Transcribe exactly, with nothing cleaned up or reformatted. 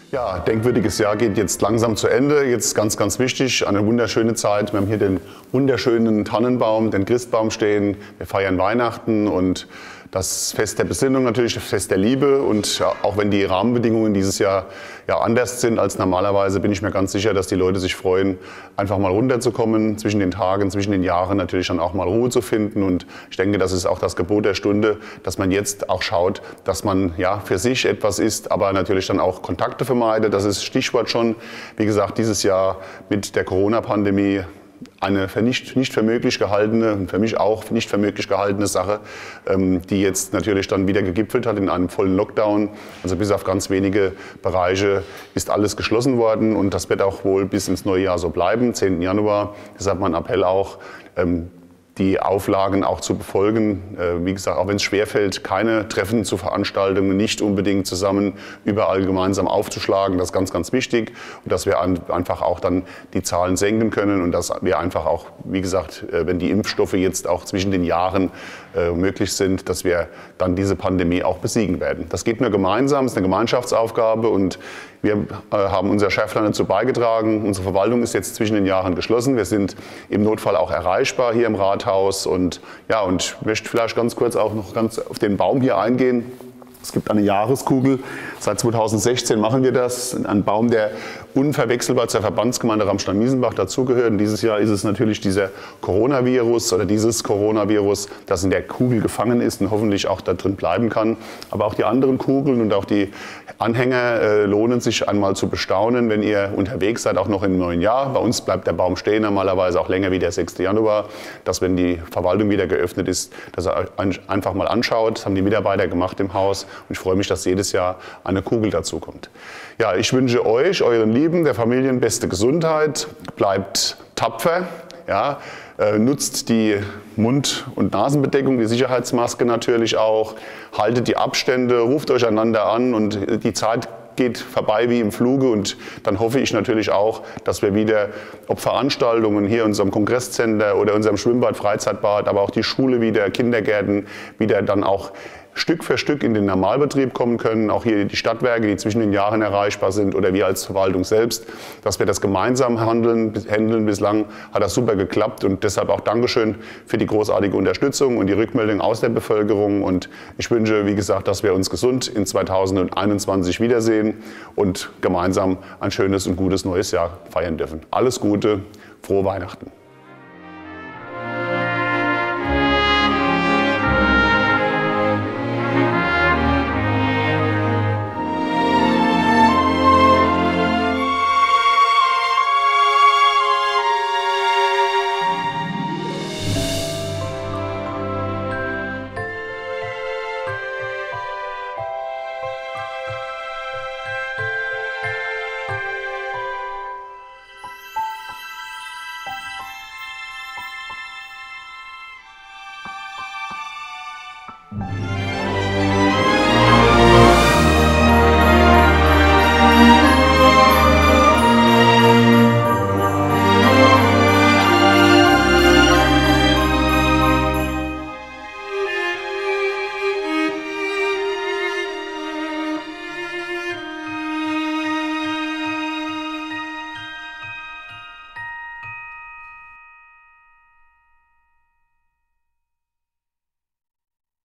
Ja, denkwürdiges Jahr geht jetzt langsam zu Ende. Jetzt ganz, ganz wichtig, eine wunderschöne Zeit. Wir haben hier den wunderschönen Tannenbaum, den Christbaum stehen. Wir feiern Weihnachten und das Fest der Besinnung natürlich, das Fest der Liebe. Und ja, auch wenn die Rahmenbedingungen dieses Jahr ja anders sind als normalerweise, bin ich mir ganz sicher, dass die Leute sich freuen, einfach mal runterzukommen, zwischen den Tagen, zwischen den Jahren natürlich dann auch mal Ruhe zu finden. Und ich denke, das ist auch das Gebot der Stunde, dass man jetzt auch schaut, dass man ja für sich etwas isst, aber natürlich dann auch Kontakte vermeidet. Das ist Stichwort schon. Wie gesagt, dieses Jahr mit der Corona-Pandemie eine für nicht, nicht für möglich gehaltene, und für mich auch nicht für möglich gehaltene Sache, ähm, die jetzt natürlich dann wieder gegipfelt hat in einem vollen Lockdown. Also bis auf ganz wenige Bereiche ist alles geschlossen worden und das wird auch wohl bis ins neue Jahr so bleiben, zehnten Januar. Deshalb mein Appell auch, ähm, die Auflagen auch zu befolgen. Äh, wie gesagt, auch wenn es schwerfällt, keine Treffen zu veranstalten, nicht unbedingt zusammen überall gemeinsam aufzuschlagen. Das ist ganz, ganz wichtig. Und dass wir an, einfach auch dann die Zahlen senken können und dass wir einfach auch, wie gesagt, äh, wenn die Impfstoffe jetzt auch zwischen den Jahren äh, möglich sind, dass wir dann diese Pandemie auch besiegen werden. Das geht nur gemeinsam, es ist eine Gemeinschaftsaufgabe und wir äh, haben unser Schärflein dazu beigetragen. Unsere Verwaltung ist jetzt zwischen den Jahren geschlossen. Wir sind im Notfall auch erreichbar hier im Rathaus. Und ja, und ich möchte vielleicht ganz kurz auch noch ganz auf den Baum hier eingehen. Es gibt eine Jahreskugel. Seit zweitausendsechzehn machen wir das. Ein Baum, der unverwechselbar zur Verbandsgemeinde Ramstein-Miesenbach dazugehört. Und dieses Jahr ist es natürlich dieser Coronavirus oder dieses Coronavirus, das in der Kugel gefangen ist und hoffentlich auch da drin bleiben kann. Aber auch die anderen Kugeln und auch die Anhänger äh, lohnen sich einmal zu bestaunen, wenn ihr unterwegs seid, auch noch im neuen Jahr. Bei uns bleibt der Baum stehen, normalerweise auch länger wie der sechste Januar. Dass, wenn die Verwaltung wieder geöffnet ist, dass er einfach mal anschaut. Das haben die Mitarbeiter gemacht im Haus. Und ich freue mich, dass jedes Jahr eine Kugel dazu kommt. Ja, ich wünsche euch, euren Lieben, der Familien beste Gesundheit. Bleibt tapfer. Ja, äh, nutzt die Mund- und Nasenbedeckung, die Sicherheitsmaske natürlich auch. Haltet die Abstände, ruft euch einander an und die Zeit geht vorbei wie im Fluge und dann hoffe ich natürlich auch, dass wir wieder, ob Veranstaltungen hier in unserem Kongresscenter oder unserem Schwimmbad, Freizeitbad, aber auch die Schule wieder, Kindergärten wieder dann auch Stück für Stück in den Normalbetrieb kommen können, auch hier die Stadtwerke, die zwischen den Jahren erreichbar sind oder wir als Verwaltung selbst, dass wir das gemeinsam handeln, handeln. Bislang hat das super geklappt und deshalb auch Dankeschön für die großartige Unterstützung und die Rückmeldung aus der Bevölkerung und ich wünsche, wie gesagt, dass wir uns gesund in zweitausendeinundzwanzig wiedersehen und gemeinsam ein schönes und gutes neues Jahr feiern dürfen. Alles Gute, frohe Weihnachten!